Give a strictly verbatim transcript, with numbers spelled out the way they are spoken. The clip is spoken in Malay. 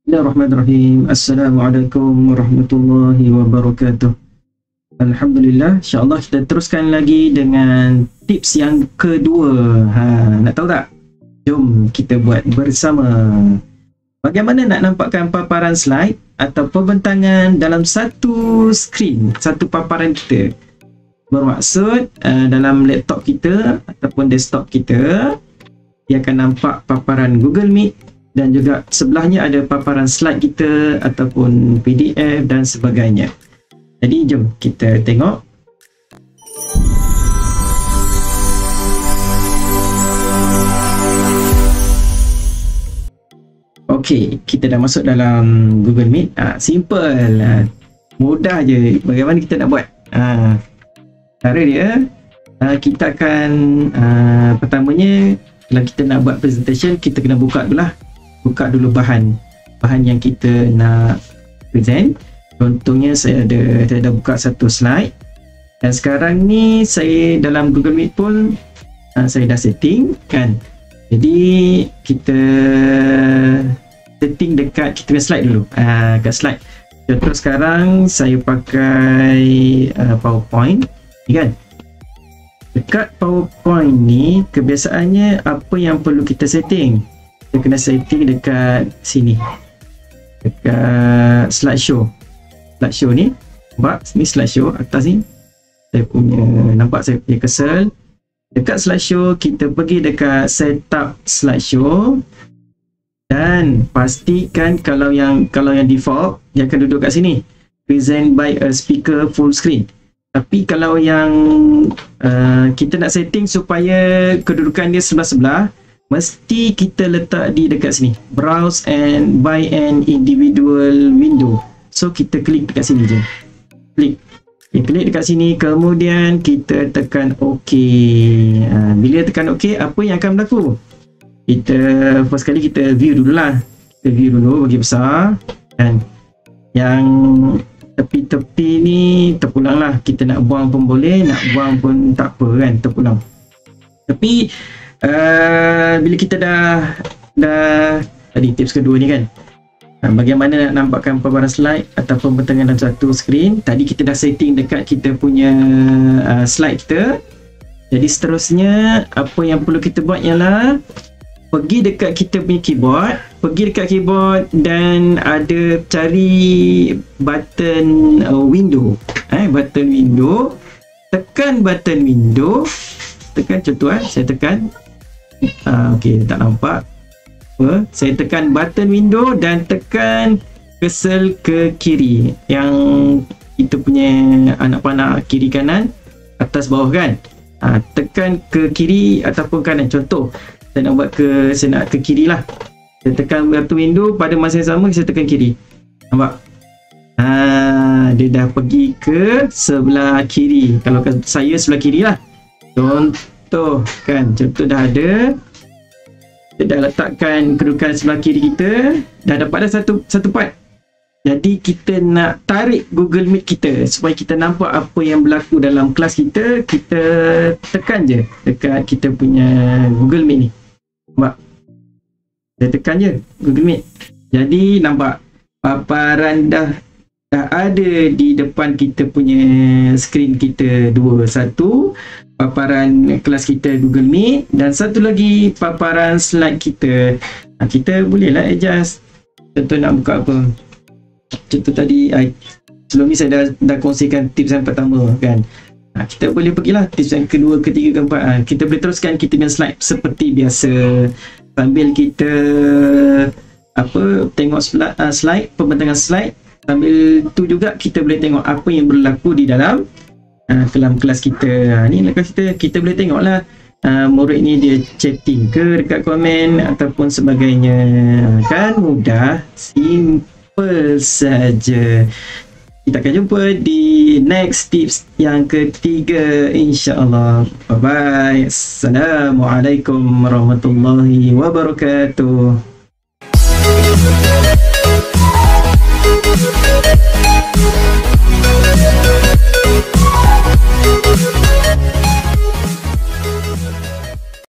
Bismillahirrahmanirrahim. Assalamualaikum warahmatullahi wabarakatuh. Alhamdulillah, insyaAllah kita teruskan lagi dengan tips yang kedua. Ha, nak tahu tak? Jom kita buat bersama. Bagaimana nak nampakkan paparan slide atau pembentangan dalam satu skrin, satu paparan kita? Bermaksud uh, dalam laptop kita ataupun desktop kita, dia akan nampak paparan Google Meet dan juga sebelahnya ada paparan slide kita ataupun P D F dan sebagainya. Jadi jom kita tengok. Okey, kita dah masuk dalam Google Meet. Ah, simple, ah, mudah je. Bagaimana kita nak buat? Ah, cara dia, ah, kita akan ah, pertamanya kalau kita nak buat presentation, kita kena buka dulu lah. Buka dulu bahan bahan yang kita nak present. Contohnya saya ada saya dah buka satu slide dan sekarang ni saya dalam Google Meet pun uh, saya dah setting kan. Jadi kita setting dekat kita punya slide dulu. Uh, kat slide. Contoh sekarang saya pakai uh, PowerPoint ni kan. Dekat PowerPoint ni kebiasaannya apa yang perlu kita setting? Kita kena setting dekat sini. Dekat slideshow. Slideshow ni, nampak ni slideshow atas ni saya punya, nampak saya punya cursor dekat slideshow. Kita pergi dekat setup slideshow dan pastikan kalau yang kalau yang default dia akan duduk kat sini, present by a speaker full screen. Tapi kalau yang uh, kita nak setting supaya kedudukan dia sebelah-sebelah, mesti kita letak di dekat sini, browse and by an individual window. So kita klik dekat sini je, klik okay, klik dekat sini, kemudian kita tekan OK. Ha, bila tekan OK, apa yang akan berlaku? Kita first kali kita view dulu lah, kita view dulu bagi besar kan. Yang tepi-tepi ni terpulang lah, kita nak buang pun boleh, nak buang pun tak apa kan, terpulang. Tapi uh, bila kita dah dah tadi tips kedua ni kan, uh, bagaimana nak nampakkan paparan slide atau pembentangan dalam satu skrin. Tadi kita dah setting dekat kita punya uh, slide kita. Jadi seterusnya apa yang perlu kita buat ialah pergi dekat kita punya keyboard, pergi dekat keyboard dan ada cari button uh, window, eh button window, tekan button window, tekan contoh eh saya tekan uh, okey tak nampak apa, saya tekan button window dan tekan cursor ke kiri, yang kita punya anak panah kiri kanan atas bawah kan. Uh, tekan ke kiri ataupun kanan. Contoh saya nak buat ke, saya nak ke kiri lah, saya tekan button window, pada masa yang sama saya tekan kiri, nampak? Ha, dia dah pergi ke sebelah kiri. Kalau saya sebelah kiri lah, contoh kan, contoh dah ada, kita dah letakkan kedudukan sebelah kiri kita, dah dapat dah satu satu part. Jadi kita nak tarik Google Meet kita supaya kita nampak apa yang berlaku dalam kelas kita, kita tekan je dekat kita punya Google Meet ni. Nampak? Saya tekan je Google Meet. Jadi nampak paparan dah dah ada di depan kita punya skrin kita dua. Satu paparan kelas kita Google Meet dan satu lagi paparan slide kita. Ha, kita bolehlah adjust. Contoh nak buka apa? Contoh tadi I, sebelum ni saya dah, dah kongsikan tips yang pertama kan. Ha, kita boleh pergilah tips yang kedua, ketiga, keempat. Ha, kita boleh teruskan kita punya slide seperti biasa sambil kita apa tengok slide, uh, slide pembentangan slide. Sambil tu juga kita boleh tengok apa yang berlaku di dalam uh, dalam kelas kita. Ha, ni kelas kita, kita boleh tengok lah uh, murid ni dia chatting ke dekat komen ataupun sebagainya. Kan mudah, simple saja. Kita akan jumpa di next tips yang ketiga insya-Allah. Bye bye. Assalamualaikum warahmatullahi wabarakatuh. We'll be right back.